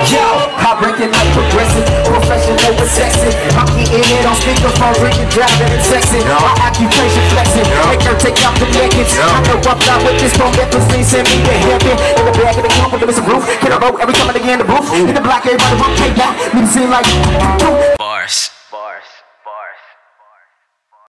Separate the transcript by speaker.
Speaker 1: Yo, I reckon I'm progressive, professional with sexing. I'm getting it on speakerphone, ringing, driving and sexing. My occupation flexing, make her take out the nakeds. I know I'm not with this phone, that please send me to heaven. In the bag of the room with the missing roof, can I roll every time I get in the booth? In the black, everybody run, can't die, me seem like